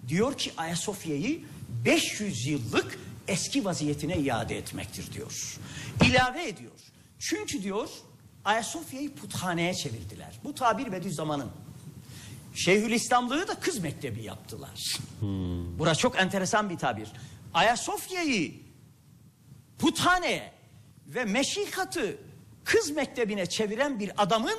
diyor ki Ayasofya'yı 500 yıllık eski vaziyetine iade etmektir diyor. İlave ediyor. Çünkü diyor Ayasofya'yı puthaneye çevirdiler. Bu tabir Bediüzzaman'ın. Şeyhülislamlığı da kız mektebi yaptılar. Burası çok enteresan bir tabir. Ayasofya'yı puthaneye ve meşikatı kız mektebine çeviren bir adamın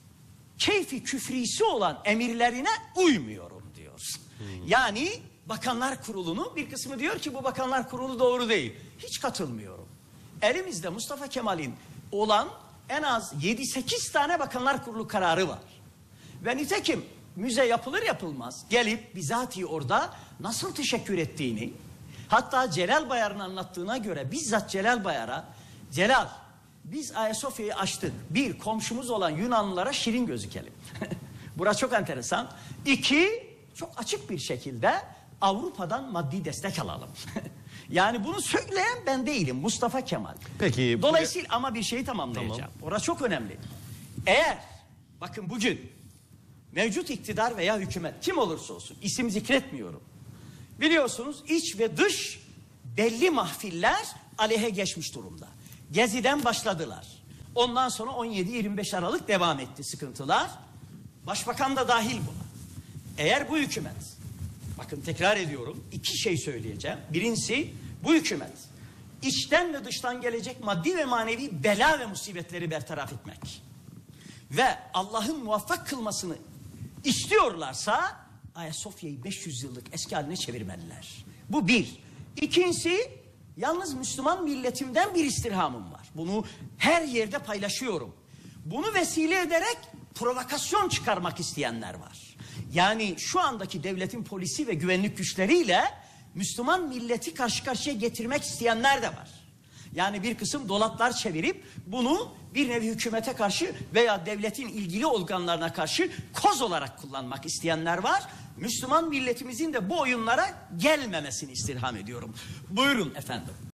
keyfi küfrisi olan emirlerine uymuyorum diyor. Yani Bakanlar Kurulu'nu bir kısmı diyor ki bu Bakanlar Kurulu doğru değil. Hiç katılmıyorum. Elimizde Mustafa Kemal'in olan en az 7-8 tane Bakanlar Kurulu kararı var. Ve nitekim müze yapılır yapılmaz gelip bizatihi orada nasıl teşekkür ettiğini, hatta Celal Bayar'ın anlattığına göre bizzat Celal Bayar'a, Celal biz Ayasofya'yı açtık. Bir, komşumuz olan Yunanlılara şirin gözükelim. Burası çok enteresan. İki, çok açık bir şekilde Avrupa'dan maddi destek alalım. Yani bunu söyleyen ben değilim, Mustafa Kemal. Peki. Dolayısıyla ama bir şeyi tamamlayacağım. Tamam. Orası çok önemli. Eğer bakın bugün mevcut iktidar veya hükümet kim olursa olsun isim zikretmiyorum. Biliyorsunuz iç ve dış belli mahfiller aleyhe geçmiş durumda. Gezi'den başladılar. Ondan sonra 17-25 Aralık devam etti sıkıntılar. Başbakan da dahil buna. Eğer bu hükümet, bakın tekrar ediyorum, iki şey söyleyeceğim. Birincisi bu hükümet içten ve dıştan gelecek maddi ve manevi bela ve musibetleri bertaraf etmek ve Allah'ın muvaffak kılmasını istiyorlarsa Ayasofya'yı 500 yıllık eski haline çevirmeliler. Bu bir. İkincisi, yalnız Müslüman milletimden bir istirhamım var. Bunu her yerde paylaşıyorum. Bunu vesile ederek provokasyon çıkarmak isteyenler var. Yani şu andaki devletin polisi ve güvenlik güçleriyle Müslüman milleti karşı karşıya getirmek isteyenler de var. Yani bir kısım dolaplar çevirip bunu bir nevi hükümete karşı veya devletin ilgili organlarına karşı koz olarak kullanmak isteyenler var. Müslüman milletimizin de bu oyunlara gelmemesini istirham ediyorum. Buyurun efendim.